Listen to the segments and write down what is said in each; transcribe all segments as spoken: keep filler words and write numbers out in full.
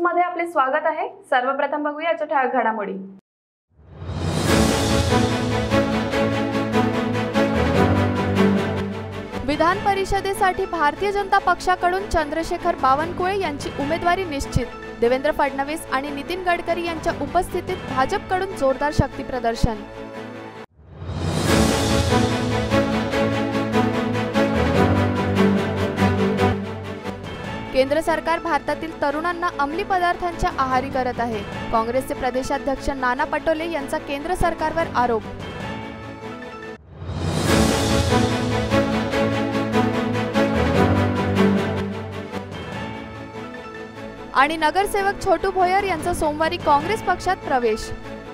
मध्ये आपले स्वागत आहे। सर्वप्रथम बघूया आजच्या ठळक घडामोडी। विधान परिषदेसाठी भारतीय जनता पक्षाकडून चंद्रशेखर बावनकुळे यांची उमेदवारी निश्चित। देवेंद्र फडणवीस आणि नितीन गडकरी यांच्या उपस्थितीत भाजपकडून जोरदार शक्ती प्रदर्शन। केंद्र सरकार भारतातील तरुणांना अंमली पदार्थांच्या आहारी करत आहे। काँग्रेसचे प्रदेशाध्यक्ष नाना पटोले यांचा केंद्र सरकारवर आरोप। आणि नगरसेवक छोटू भोयर यांचा सोमवारी काँग्रेस पक्षात प्रवेश।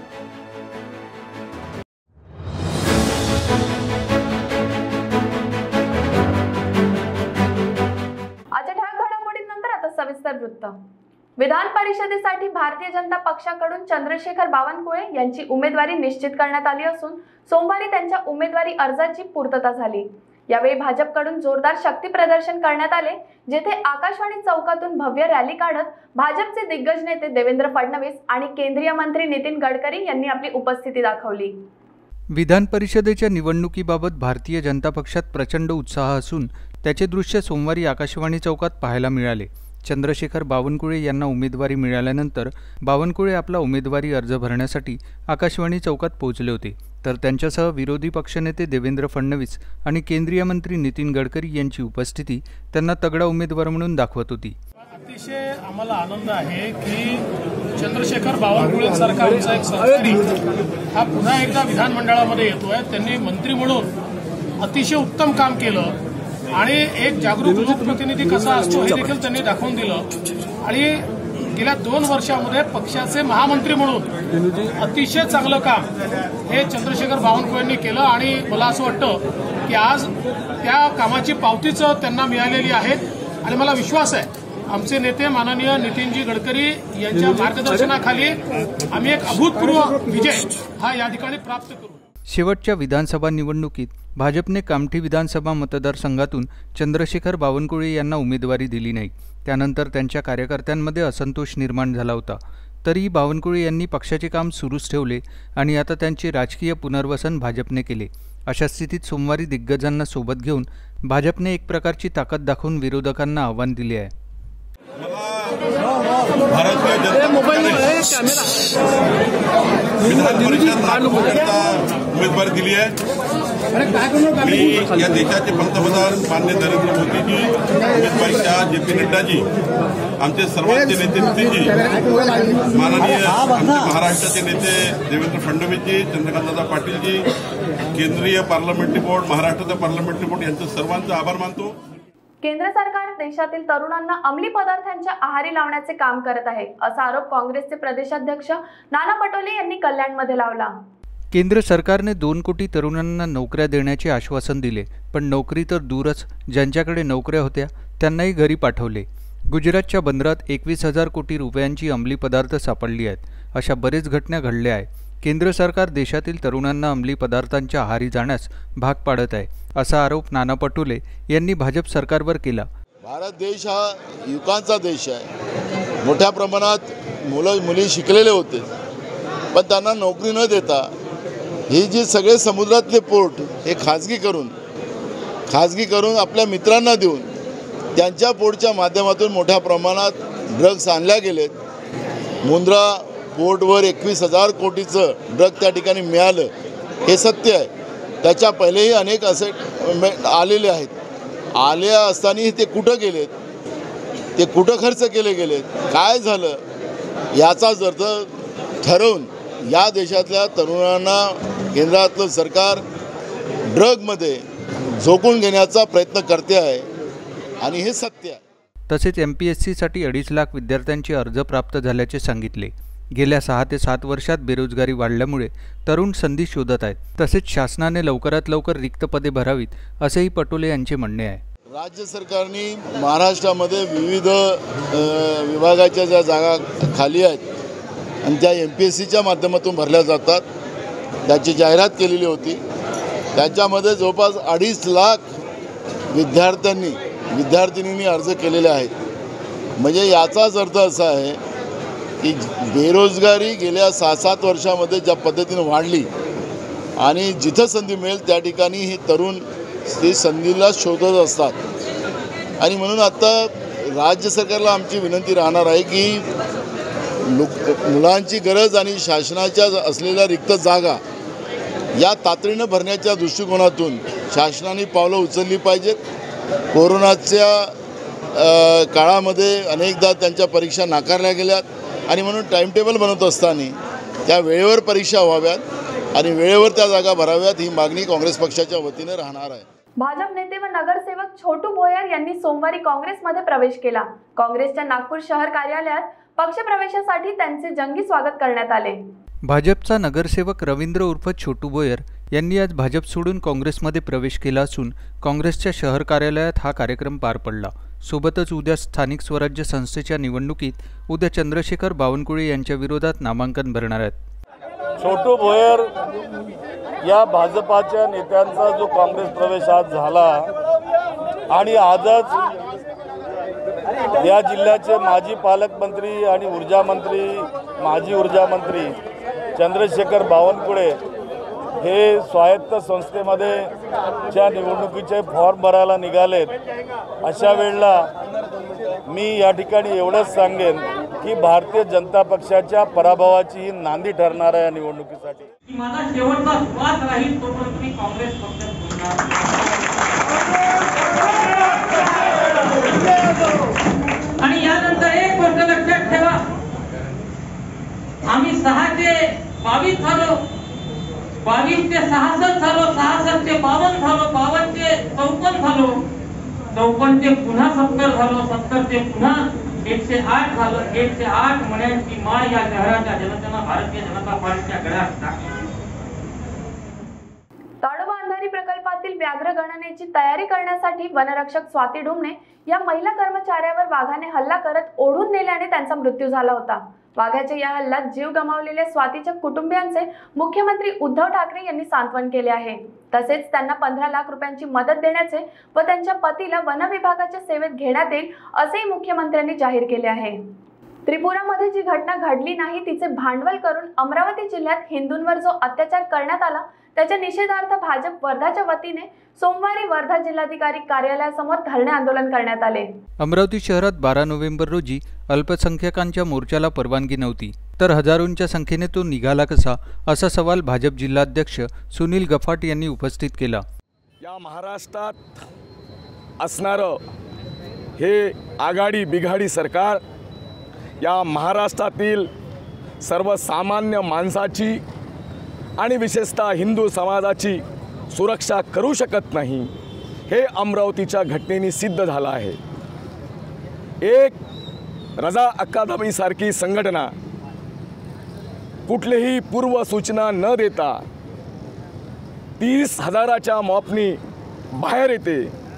सविस्तर वृत्त। विधान परिषदेसाठी भारतीय जनता पक्षाकडून चंद्रशेखर बावनकुळे यांची उमेदवारी निश्चित करण्यात आली असून सोमवारी त्यांच्या उमेदवारी अर्जाची पूर्तता झाली। यावेळी भाजपकडून जोरदार शक्ती प्रदर्शन करण्यात आले, जेथे आकाशवाणी चौकातून भव्य रॅली काढत भाजपचे दिग्गज नेते देवेंद्र फडणवीस आणि केंद्रीय मंत्री नितीन गडकरी यांनी आपली उपस्थिती दाखवली। विधान परिषदेच्या निवडणुकीबाबत भारतीय जनता पक्षात प्रचंड उत्साह असून त्याचे दृश्य सोमवारी आकाशवाणी चौकात पाहायला मिळाले। चंद्रशेखर बावनकुळे यांना उमेदवारी मिळाल्यानंतर बावनकुळे आपला उमेदवारी अर्ज भरण्यासाठी आकाशवाणी चौकात पोहोचले होते, तर त्यांच्यासह विरोधी पक्षनेते देवेंद्र फडणवीस आणि केंद्रीय मंत्री नितीन गडकरी यांची उपस्थिती त्यांना तगडा उमेदवार म्हणून दाखवत होती। अतिशय आम्हाला आनंद आहे की चंद्रशेखर बावनकुळे सरकारचा एक सहकारी हा पुन्हा एकदा विधानमंडळामध्ये येतोय। त्यांनी मंत्री म्हणून अतिशय उत्तम काम केलं आणि एक जागरूक लोकप्रतिनिधी कसा असतो हे देखील त्यांनी दाखवून दिलं। आणि गेल्या दोन वर्षामध्ये पक्षाचे महामंत्री म्हणून अतिशय चांगलं काम हे चंद्रशेखर बावनकुळेंनी केलं आणि मला असं वाटतं की आज त्या कामाची पावतीच त्यांना मिळालेली आहे। आणि मला विश्वास आहे आमचे नेते माननीय नितीनजी गडकरी यांच्या मार्गदर्शनाखाली आम्ही एक अभूतपूर्व विजय हा या ठिकाणी प्राप्त करू। शेवटच्या विधानसभा निवडणुकीत भाजपने कामठी विधानसभा मतदारसंघातून चंद्रशेखर बावनकुळे यांना उमेदवारी दिली नाही। त्यानंतर त्यांच्या कार्यकर्त्यांमध्ये असंतोष निर्माण झाला होता, तरीही बावनकुळे यांनी पक्षाचे काम सुरूच ठेवले आणि आता त्यांचे राजकीय पुनर्वसन भाजपने केले। अशा स्थितीत सोमवारी दिग्गजांना सोबत घेऊन भाजपने एक प्रकारची ताकद दाखवून विरोधकांना आव्हान दिले आहे। भारतीय जनता विधान परिषद उमेदवारी दिली आहे। मी या देशाचे पंतप्रधान माननीय नरेंद्र मोदीजी, अमित शाह, जे पी नड्डाजी, आमचे सर्वांचे नेते नितीनजी, माननीय आमचे महाराष्ट्राचे नेते देवेंद्र फडणवीसजी, चंद्रकांतदादा पाटीलजी, केंद्रीय पार्लमेंटरी बोर्ड, महाराष्ट्राचा पार्लमेंटरी बोर्ड यांचं सर्वांचा आभार मानतो। केंद्र सरकार देशातील तरुणांना अंमली पदार्थांच्या आहारी लावण्याचे काम करत आहे, असा आरोप काँग्रेसचे प्रदेशाध्यक्ष नाना पटोले यांनी कल्याणमध्ये लावला। केंद्र सरकारने दोन कोटी तरुणांना नोकऱ्या देण्याचे आश्वासन दिले, पण नोकरी तर दूरच, ज्यांच्याकडे नोकऱ्या होत्या त्यांनाही घरी पाठवले। गुजरातच्या बंदरात एकवीस हजार कोटी रुपयांची अंमली पदार्थ सापडली आहेत, अशा बरेच घटना घडल्या आहेत। केंद्र सरकार देशातील तरुणांना अंमली पदार्थांच्या आहारी जाण्यास भाग पाडत आहे, असा आरोप नाना पटोले यांनी भाजप सरकारवर केला। भारत देश हा युवकांचा देश आहे। मोठ्या प्रमाणात मुलं मुली शिकलेले होते, पण त्यांना नोकरी न देता ही जी सगळे समुद्रातले पोर्ट हे खाजगी करून खाजगी करून आपल्या मित्रांना देऊन त्यांच्या पोर्टच्या माध्यमातून मोठ्या प्रमाणात ड्रग्स आणल्या गेलेत। मुंद्रा पोर्टवर एकवीस हजार कोटीचं ड्रग त्या ठिकाणी मिळालं हे सत्य आहे। त्याच्या पहिलेही अनेक असे आलेले आहेत। आले असताना ते कुठं गेलेत, ते कुठं खर्च केले गेलेत, काय झालं याचा अर्थ ठरवून या देशातल्या तरुणांना केंद्रातलं सरकार ड्रगमध्ये झोकून घेण्याचा प्रयत्न करते आहे आणि हे सत्य आहे। तसेच एम पी एस सीसाठी अडीच लाख विद्यार्थ्यांचे अर्ज प्राप्त झाल्याचे सांगितले। गेल्या सहा ते सात वर्षात बेरोजगारी वाढल्यामुळे तरुण संधी शोधत आहेत। तसेच शासनाने लवकरात लवकर रिक्त पदे भरावीत, असेही पटोले यांचे म्हणणे आहे। राज्य सरकारने महाराष्ट्रामध्ये विविध विभागाच्या ज्या जागा खाली आहेत आणि त्या एम पी एस सीच्या माध्यमातून भरल्या जातात, त्याची जाहिरात केलेली होती। त्याच्यामध्ये जवळपास अडीच लाख विद्यार्थ्यांनी विद्यार्थिनींनी अर्ज केलेले आहेत। म्हणजे याचाच अर्थ असा आहे की बेरोजगारी गेल्या सहा सात वर्षामध्ये ज्या पद्धतीने वाढली आणि जिथं संधी मिळेल त्या ठिकाणी ही तरुण ती संधीला शोधत असतात आणि म्हणून आता राज्य सरकारला आमची विनंती राहणार आहे की लोक मुलांची गरज आणि शासनाच्या असलेल्या रिक्त जागा या तातडीनं भरण्याच्या दृष्टिकोनातून शासनाने पावलं उचलली पाहिजेत. कोरोनाच्या काळामध्ये अनेकदा त्यांच्या परीक्षा नाकारल्या गेल्यात आणि म्हणून टाईमटेबल बनवत असताना त्या वेळेवर परीक्षा व्हाव्यात आणि वेळेवर त्या जागा भराव्यात ही मागणी काँग्रेस पक्षाच्या वतीने राहणार आहे. भाजप नेते व नगरसेवक छोटू भोयर यांनी सोमवारी काँग्रेसमध्ये प्रवेश केला. काँग्रेसच्या नागपूर शहर कार्यालयात पक्षप्रवेशासाठी त्यांचे जंगी स्वागत करण्यात आले. भाजपचा नगरसेवक रवींद्र उर्फ छोटू भोयर यांनी आज भाजप सोडून काँग्रेसमध्ये प्रवेश केला असून काँग्रेसच्या शहर कार्यालयात हा कार्यक्रम पार पडला. सोबतच उद्या स्थानिक स्वराज्य संस्थेच्या निवडणुकीत उद्या चंद्रशेखर बावनकुळे यांच्या विरोधात नामांकन भरणार आहेत. छोटू भोयर या भाजपाच्या नेत्यांचा जो काँग्रेस प्रवेश आज झाला आणि आजच या जिल्ह्याचे माजी पालकमंत्री आणि ऊर्जा मंत्री माजी ऊर्जा मंत्री चंद्रशेखर बावनकुळे हे स्वायत्त संस्थेमध्ये च्या निवडणुकीचे फॉर्म भरायला निघालेत. अशा वेळेला मी या ठिकाणी एवढंच सांगेन की भारतीय जनता पक्षाच्या पराभवाची ही नांदी ठरणार आहे या निवडणुकीसाठी. माझा शेवटचा श्वास राहील तोपर्यंत मी काँग्रेस पक्षात आणि यानंतर एक गोष्ट लक्षात ठेवा, आम्ही सहाचे बावीस झालो, बावीस ते सहासष्ट झालो, सहासष्ट ते बावन्न झालो, बावन्न ते चौपन्न झालो, चौपन्न ते पुन्हा सत्तर झालो, सत्तर ते पुन्हा एकशे आठ झालं. एकशे आठ महिन्यांची माळ या शहराच्या जनतेनं भारतीय जनता पार्टीच्या गळ्यात टाकली. ताडोबा अंधारी प्रकल्पातील व्याघ्र गणनेची तयारी करण्यासाठी वनरक्षक स्वाती डुमणे या महिला कर्मचाऱ्यावर वाघाने हल्ला करत ओढून नेल्याने त्यांचा मृत्यू झाला होता. वाघाच्या या हल्ल्यात जीव गमावलेल्या स्वातीच्या कुटुंबियांचे मुख्यमंत्री उद्धव ठाकरे यांनी सांत्वन केले आहे. तसेच त्यांना पंधरा लाख रुपयांची मदत देण्याचे व त्यांच्या पतीला वन विभागाच्या सेवेत घेण्यात येईल असेही मुख्यमंत्र्यांनी जाहीर केले आहे. त्रिपुरामध्ये जी घटना घडली नाही तिचे भांडवल करून अमरावती जिल्ह्यात हिंदूंवर जो अत्याचार करण्यात आला त्याच्या निषेधार्थ भाजप वर्धाच्या वतीने सोमवारी वर्धा जिल्हाधिकारी कार्यालयासमोर धरणे आंदोलन करण्यात आले. अमरावती शहरात बारा नोव्हेंबर रोजी अल्पसंख्याकांच्या मोर्चाला परवानगी नव्हती, तर हजारोंच्या संख्येने तो निघाला कसा, असा सवाल भाजप जिल्हाध्यक्ष सुनील गफाट यांनी उपस्थित केला. या महाराष्ट्रात असणारं हे आघाडी बिघाडी सरकार या महाराष्ट्रातील सर्वसामान्य माणसाची आणि विशेषतः हिंदू समाजाची सुरक्षा करू शकत नाही, हे अमरावतीच्या घटनेने सिद्ध झालं आहे. एक रजा अकादमीसारखी संघटना कुठलीही पूर्वसूचना न देता तीस हजाराच्या मॉपनी बाहेर येते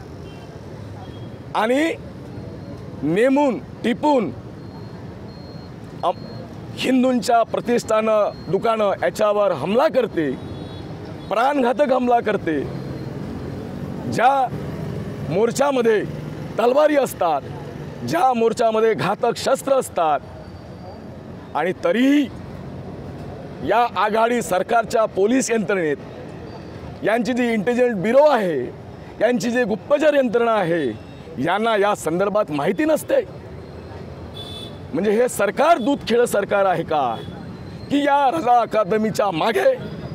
आणि नेमून टिपून हिंदूंच्या प्रतिष्ठानं दुकानं याच्यावर हमला करते, प्राणघातक हमला करते. ज्या मोर्चामध्ये तलवारी असतात, ज्या मोर्चामध्ये घातक शस्त्र असतात आणि तरीही या आघाडी सरकारच्या पोलीस यंत्रणेत यांची जी इंटेलिजन्स ब्युरो आहे, यांची जी गुप्तचर यंत्रणा आहे, यांना या संदर्भात माहिती नसते. म्हणजे हे सरकार दूध खेळ सरकार आहे का, की या रजा अकादमीच्या मागे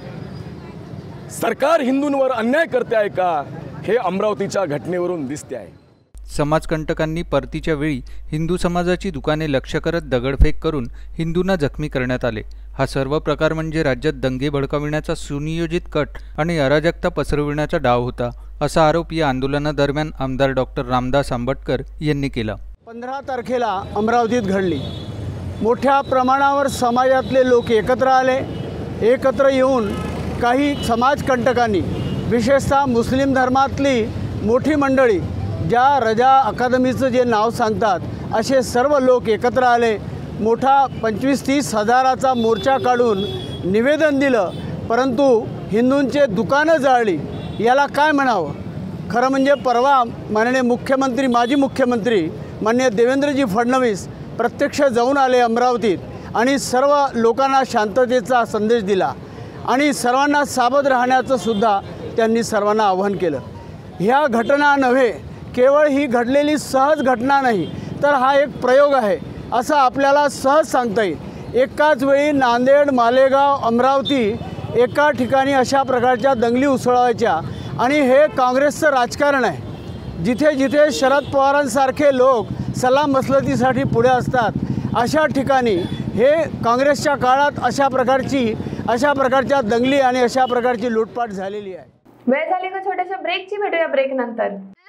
सरकार हिंदूंवर अन्याय करते आहे का, हे अमरावतीच्या घटनेवरून दिसते आहे. समाजकंटकांनी परतीच्या वेळी हिंदू समाजाची दुकाने लक्ष्य करत दगडफेक करून हिंदूंना जखमी करण्यात आले. हा सर्व प्रकार म्हणजे राज्यात दंगे भडकाविण्याचा सुनियोजित कट आणि अराजकता पसरविण्याचा डाव होता, असा आरोप या आंदोलनादरम्यान आमदार डॉक्टर रामदास आंबटकर यांनी केला. पंधरा तारखेला अमरावतीत घडली. मोठ्या प्रमाणावर समाजातले लोक एकत्र आले. एकत्र येऊन काही समाजकंटकांनी, विशेषतः मुस्लिम धर्मातली मोठी मंडळी, ज्या रजा अकादमीचं जे नाव सांगतात असे सर्व लोक एकत्र आले. मोठा पंचवीस तीस हजाराचा मोर्चा काढून निवेदन दिलं, परंतु हिंदूंचे दुकानं जाळली. याला काय म्हणावं? खरं म्हणजे परवा माननीय मुख्यमंत्री, माजी मुख्यमंत्री माननीय देवेंद्रजी फडणवीस प्रत्यक्ष जाऊन आले अमरावतीत आणि सर्व लोकांना शांततेचा संदेश दिला आणि सर्वांना सावध राहण्याचं सुद्धा त्यांनी सर्वांना आवाहन केलं. ह्या घटना नव्हे, केवळ ही घडलेली सहज घटना नाही, तर हा एक प्रयोग आहे असं आपल्याला सहज सांगता येईल. एकाच वेळी नांदेड, मालेगाव, अमरावती एका ठिकाणी अशा प्रकारच्या दंगली उसळवायच्या आणि हे काँग्रेसचं राजकारण आहे. जिथे जिथे शरद पवारांसारखे लोक सलाममसलतीसाठी पुढे असतात, अशा ठिकाणी हे काँग्रेसच्या काळात अशा प्रकारची अशा प्रकारच्या दंगली आणि अशा प्रकारची लूटपाट झालेली आहे. वेळ झाली का छोट्याशा ब्रेकची, भेटूया ब्रेक नंतर.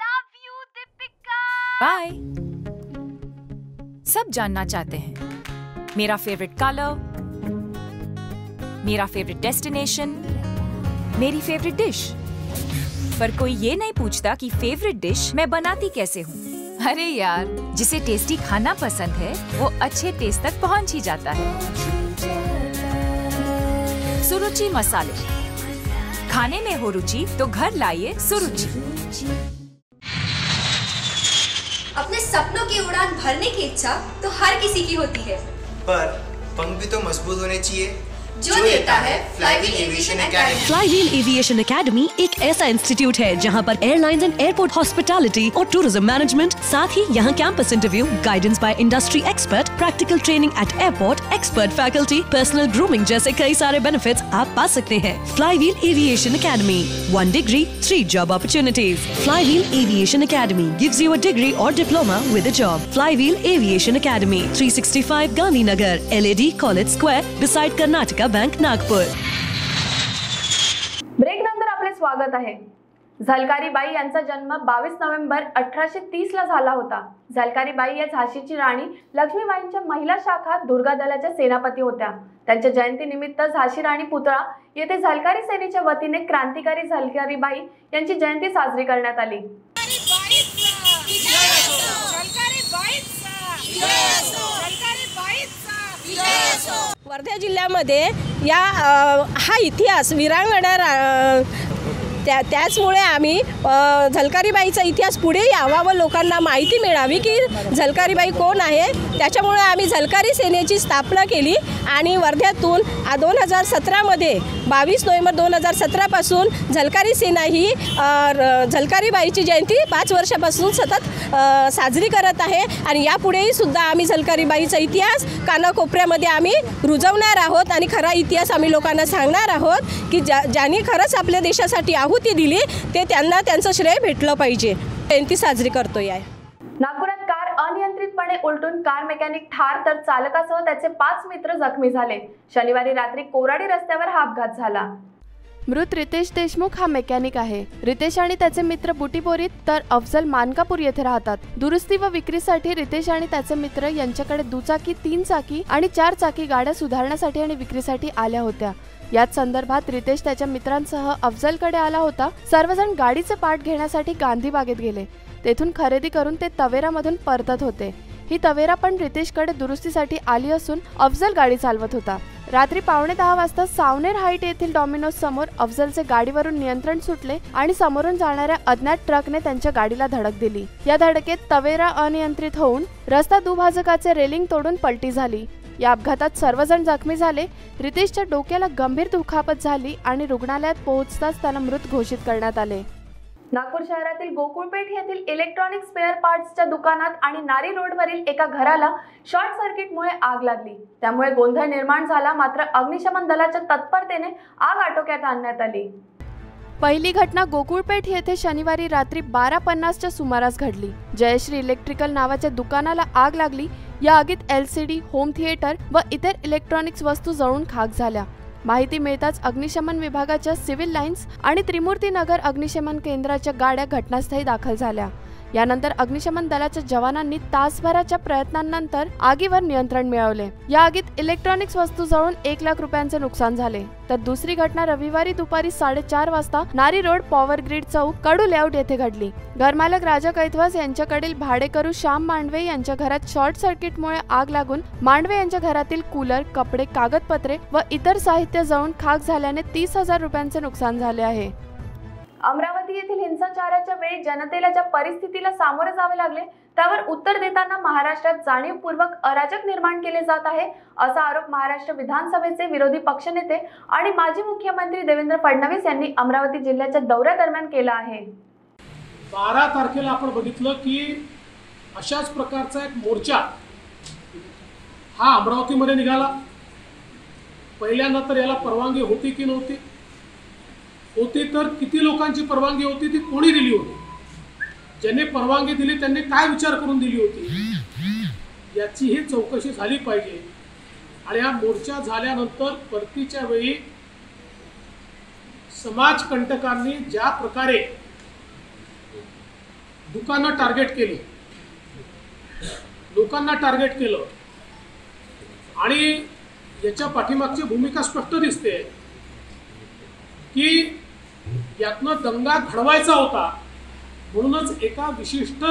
बाय. सब जानना चाहते हैं मेरा फेवरेट कलर, मेरा फेवरेट डेस्टिनेशन, मेरी फेवरेट डिश, पर कोई ये नहीं पूछता कि फेवरेट डिश मैं बनाती कैसे हूँ. अरे यार, जिसे टेस्टी खाना पसंद है वो अच्छे टेस्ट तक पहुँच ही जाता है. सुरुचि मसाले, खाने में हो रुचि तो घर लाइए सुरुचि. अपने सपनों की उड़ान भरने की इच्छा तो हर किसी की होती है, पर पंख भी तो मजबूत होने चाहिए, जो देता है flywheel aviation academy. Flywheel aviation academy एक ऐसा इंस्टीट्यूट है जहां पर एयरलाइंस एंड एयरपोर्ट हॉस्पिटैलिटी और टूरिज्म मैनेजमेंट, साथ ही यहां campus interview, guidance by industry expert, practical training at airport, expert faculty, personal grooming जैसे कई सारे बेनिफिट्स आप पा सकते हैं. Flywheel aviation academy, one degree three job opportunities. Flywheel aviation academy gives you a degree और diploma with a job. Flywheel aviation academy, three sixty five Gandhinagar, L A D college square, beside Karnataka bank, Nagpur. Break नंतर आपले स्वागत आहे. झलकारी बाई यांचा जन्म बावीस November अठराशे तीस ला झाला होता. झलकारी बाई या झाशीची राणी लक्ष्मीबाईंच्या महिला शाखा दुर्गा दलाच्या सेनापती होत्या. त्यांच्या जयंतीनिमित्त झाशी राणी पुतळा येथे झलकारी सेनेच्या वतीने क्रांतिकारी झलकारी बाई यांची जयंती साजरी करण्यात आली. वर्धा जिल्ह्यामध्ये या हा इतिहास वीरांगणा त्या त्याचमुळे आम्ही झलकारीबाईचा इतिहास पुढे यावा व लोकांना माहिती मिळावी की झलकारीबाई कोण आहे. त्याच्यामुळे आम्ही झलकारी सेनेची स्थापना केली आणि वर्ध्यातून दोन हजार सतरामध्ये बावीस नोव्हेंबर दोन हजार सतरापासून झलकारी सेना ही झलकारीबाईची जयंती पाच वर्षापासून सतत साजरी करत आहे. आणि यापुढेही सुद्धा आम्ही झलकारीबाईचा इतिहास कानाकोपऱ्यामध्ये आम्ही रुजवणार आहोत आणि खरा इतिहास आम्ही लोकांना सांगणार आहोत की ज्या ज्यांनी खरंच आपल्या देशासाठी आहुती दिली ते त्यांना त्यांचं श्रेय भेटलं पाहिजे. जयंती साजरी करतोय आहे. नागपुरात कार अनियंत्रितपणे उलटून कार मेकॅनिक ठार तर चालकासह त्याचे पाच मित्र जखमी झाले. शनिवारी रात्री कोराडी रस्त्यावर हा अपघात झाला. मृत रितेश देशमुख हा मेकॅनिक आहे. रितेश आणि त्याचे मित्र बुटीपोरीत तर अफजल मानकापूर येथे राहतात. दुरुस्ती व विक्रीसाठी रितेश आणि त्याचे मित्र यांच्याकडे दुचाकी, तीन चाकी आणि चार चाकी गाड्या सुधारण्यासाठी आणि विक्रीसाठी आल्या होत्या. याच संदर्भात रितेश त्याच्या मित्रांसह अफजलकडे आला होता. सर्वजण गाडीचे पार्ट घेण्यासाठी गांधीबागेत गेले. तेथून खरेदी करून ते तवेरामधून परतत होते. ही तवेरा पण रितेशकडे दुरुस्तीसाठी आली असून अफजल गाडी चालवत होता. रात्री पावणे दहा वाजता सावनेर हाईट येथील डॉमिनोज समोर अफजलचे गाडीवरून नियंत्रण सुटले आणि समोरून जाणाऱ्या अज्ञात ट्रकने त्यांच्या गाडीला धडक दिली. या धडकेत तवेरा अनियंत्रित होऊन रस्ता दुभाजकाचे रेलिंग तोडून पलटी झाली. या अपघातात सर्वजण जखमी झाले. रितेशच्या डोक्याला गंभीर दुखापत झाली आणि रुग्णालयात पोहोचताच त्याला मृत घोषित करण्यात आले. नागपूर शहरातील गोकुळपेठ येथील इलेक्ट्रॉनिक स्पेअर पार्ट्सच्या दुकानात आणि नारी रोडवरील एका घराला शॉर्ट सर्किटमुळे आग लागली. त्यामुळे गोंधळ निर्माण झाला. मात्र अग्निशमन दलाच्या तत्परतेने आग आटोक्यात आणण्यात आली. पहिली घटना गोकुळपेठ येथे शनिवारी रात्री बारा पन्नासच्या सुमारास घडली. जयश्री इलेक्ट्रिकल नावाच्या दुकानाला आग लागली. या आगीत L C D, home theatre व इतर इलेक्ट्रॉनिक्स वस्तू जळून खाक झाल्या. माहिती मिळताच अग्निशमन विभागाच्या सिव्हिल लाईन्स आणि त्रिमूर्ती नगर अग्निशमन केंद्राच्या गाड्या घटनास्थळी दाखल झाल्या. यानंतर अग्निशमन दलाच्या जवानांनी तासभराच्या प्रयत्नांनंतर आगीवर नियंत्रण मिळवले. या आगीत इलेक्ट्रॉनिक्स वस्तू जळून एक लाख रुपयांचे नुकसान झाले. तर दुसरी घटना रविवारी दुपारी साडेचार वाजता नारी रोड पॉवर ग्रीड चौक कडू लेआउट येथे घडली. घरमालक राजा कैथवास यांच्याकडील भाडेकरू श्याम मांडवे यांच्या घरात शॉर्ट सर्किटमुळे आग लागून मांडवे यांच्या घरातील कूलर, कपडे, कागदपत्रे व इतर साहित्य जळून खाक झाल्याने तीस हजार रुपयांचे नुकसान झाले आहे. अमरावती येथील हिंसाचाराच्या वेळी जनतेला ज्या परिस्थितीला सामोरे जावे लागले त्यावर उत्तर देताना महाराष्ट्रात जाणीवपूर्वक अराजक निर्माण केले जात आहे असा आरोप महाराष्ट्र विधानसभेचे विरोधी पक्षनेते आणि माजी मुख्यमंत्री देवेंद्र फडणवीस यांनी अमरावती जिल्ह्याच्या दौऱ्यादरम्यान केला आहे। बारा तारखेला आपण बघितलं की अशाच प्रकारचा एक मोर्चा हा अमरावतीमध्ये निघाला। पहिल्यांदा तर याला परवानगी होती की नव्हती, होती तर किती लोकांची परवानगी होती, ती कोणी दिली होती, ज्यांनी परवानगी दिली त्यांनी काय विचार करून दिली होती याची ही चौकशी झाली पाहिजे। आणि हा मोर्चा झाल्यानंतर परतीच्या वेळी समाजकंटकांनी ज्या प्रकारे दुकानं टार्गेट केली, लोकांना टार्गेट केलं आणि याच्या पाठीमागची भूमिका स्पष्ट दिसते की यातनं दंगा घडवायचा होता, म्हणूनच एका विशिष्ट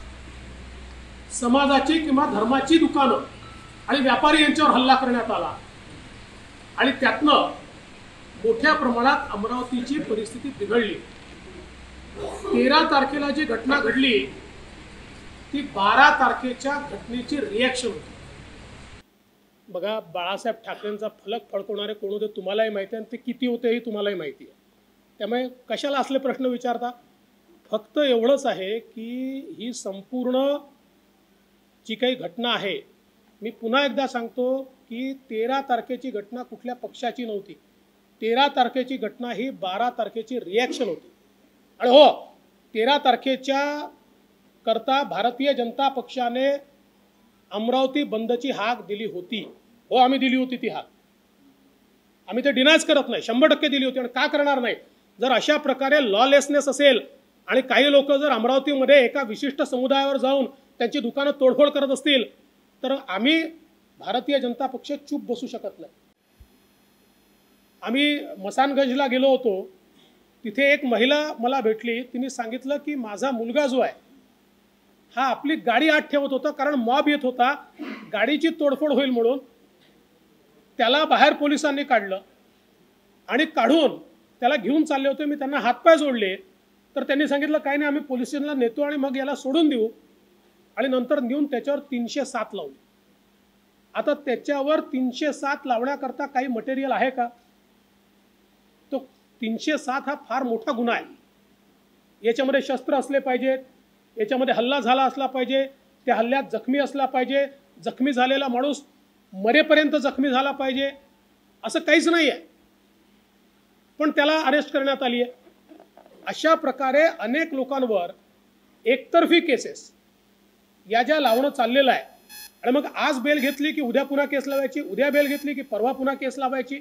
समाजाची किंवा धर्माची दुकानं आणि व्यापारी यांच्यावर हल्ला करण्यात आला आणि त्यातनं मोठ्या प्रमाणात अमरावतीची परिस्थिती बिघडली। तेरा तारखेला जी घटना घडली ती बारा तारखेच्या घटनेची रिॲक्शन होती। बघा, बाळासाहेब ठाकरेंचा फलक फडकवणारे कोण होते तुम्हालाही माहिती आहे आणि ते किती होते हे तुम्हालाही माहिती आहे, त्यामुळे कशाला असले प्रश्न विचारता। फक्त एवढंच आहे की ही संपूर्ण जी काही घटना आहे, मी पुन्हा एकदा सांगतो की तेरा तारखेची घटना कुठल्या पक्षाची नव्हती, तेरा तारखेची घटना ही बारा तारखेची रिॲक्शन होती। आणि हो, तेरा तारखेच्या करता भारतीय जनता पक्षाने अमरावती बंदची हाक दिली होती। हो, आम्ही दिली होती ती हाक, आम्ही ते डिनायच करत नाही, शंभर टक्के दिली होती। आणि का करणार नाही? जर अशा प्रकारे लॉलेसनेस असेल आणि काही लोक जर अमरावतीमध्ये एका विशिष्ट समुदायावर जाऊन त्यांची दुकानं तोडफोड करत असतील तर आम्ही भारतीय जनता पक्ष चूप बसू शकत नाही। आम्ही मसानगंजला गेलो होतो, तिथे एक महिला मला भेटली, तिने सांगितलं की माझा मुलगा जो आहे हा आपली गाडी आत ठेवत होता, कारण मॉब येत होता, गाडीची तोडफोड होईल म्हणून त्याला बाहेर पोलिसांनी काढलं आणि काढून त्याला घेऊन चालले होते। मी त्यांना हातपाय जोडले तर त्यांनी सांगितलं काही नाही, आम्ही पोलीस स्टेशनला नेतो आणि मग याला सोडून देऊ, आणि नंतर नेऊन त्याच्यावर तीनशे सात लावले। आता त्याच्यावर तीनशे सात लावण्याकरता काही मटेरियल आहे का? तो तीनशे सात हा फार मोठा गुन्हा आहे। याच्यामध्ये शस्त्र असले पाहिजेत, याच्यामध्ये हल्ला झाला असला पाहिजे, त्या हल्ल्यात जखमी असला पाहिजे, जखमी झालेला माणूस मरेपर्यंत जखमी झाला पाहिजे, असं काहीच नाही आहे, पण त्याला अरेस्ट करण्यात आली आहे। अशा प्रकारे अनेक लोकांवर एकतर्फी केसेस या ज्या लावणं चाललेलं आहे, आणि मग आज बेल घेतली की उद्या पुन्हा केस लावायची, उद्या बेल घेतली की परवा पुन्हा केस लावायची,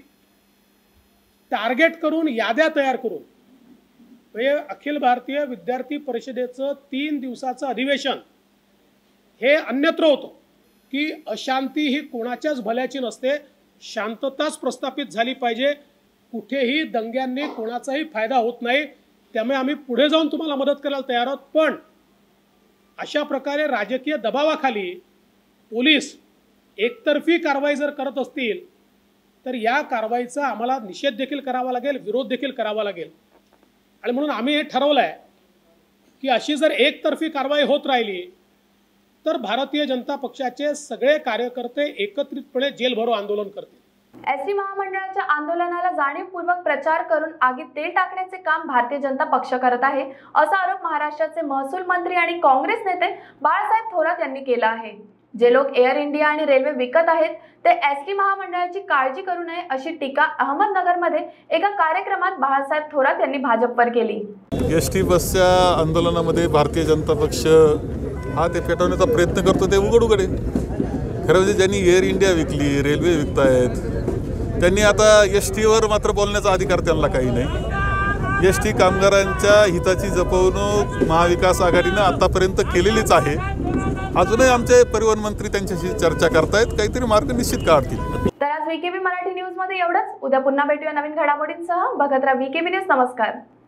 टार्गेट करून याद्या तयार करून, म्हणजे अखिल भारतीय विद्यार्थी परिषदेचं तीन दिवसाचं अधिवेशन हे अन्यत्र होतं की अशांती ही कोणाच्याच भल्याची नसते, शांतताच प्रस्थापित झाली पाहिजे, कुठेही दंग्यांनी कोणाचाही फायदा होत नाही, त्यामुळे आम्ही पुढे जाऊन तुम्हाला मदत करायला तयार आहोत। पण अशा प्रकारे राजकीय दबावाखाली पोलीस एकतर्फी कारवाई जर करत असतील तर या कारवाईचा आम्हाला निषेध देखील करावा लागेल, विरोध देखील करावा लागेल। आणि म्हणून आम्ही हे ठरवलं आहे की अशी जर एकतर्फी कारवाई होत राहिली तर भारतीय जनता पक्षाचे सगळे कार्यकर्ते एकत्रितपणे जेल भरो आंदोलन करतील। एसटी महामंडळाच्या आंदोलनाला जाणीवपूर्वक प्रचार करून आगीत तेल टाकण्याचे काम भारतीय जनता पक्ष करत आहे असा आरोप महाराष्ट्राचे महसूल मंत्री आणि काँग्रेस नेते बाळासाहेब थोरात यांनी केला आहे। जे लोक एअर इंडिया आणि रेल्वे विकत आहेत ते एसटी महामंडळाची काळजी करू नये अशी टीका अहमदनगरमध्ये एका कार्यक्रमात बाळासाहेब थोरात यांनी भाजपवर केली। एसटी बसच्या आंदोलनामध्ये भारतीय जनता पक्ष हा ते पेटवण्याचा प्रयत्न करतो ते उघड उघड आहे। खरं म्हणजे ज्यांनी एअर इंडिया विकली, रेल्वे विकतायत, त्यांनी आता एस टीवर मात्र बोलण्याचा अधिकार त्यांना काही नाही। एस टी कामगारांच्या हिताची जपवणूक महाविकास आघाडीनं आतापर्यंत केलेलीच आहे। अजूनही आमचे परिवहन मंत्री त्यांच्याशी चर्चा करतायत, काहीतरी मार्ग निश्चित काढतील। तर आज व्हीकेबी मराठी न्यूज मध्ये एवढंच। उद्या पुन्हा भेटूया नवीन घडामोडींसह। बघत राहा व्हीकेबी न्यूज। नमस्कार।